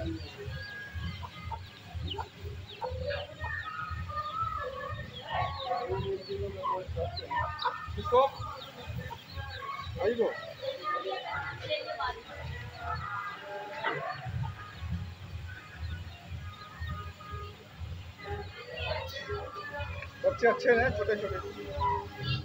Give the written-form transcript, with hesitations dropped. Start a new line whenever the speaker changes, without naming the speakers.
किसको आई को बच्चे अच्छे हैं, छोटे छोटे।